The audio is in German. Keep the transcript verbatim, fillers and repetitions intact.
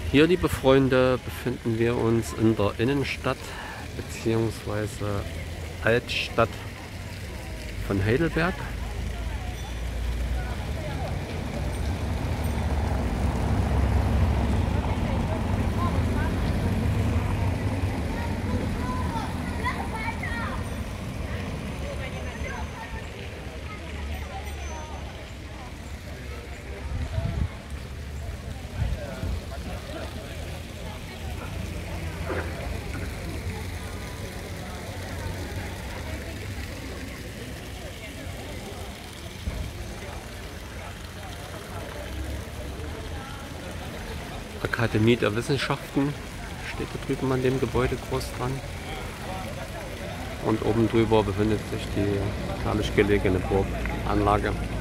Hier, liebe Freunde, befinden wir uns in der Innenstadt bzw. Altstadt von Heidelberg. Akademie der Wissenschaften steht da drüben an dem Gebäude groß dran. Und oben drüber befindet sich die herrlich gelegene Burganlage.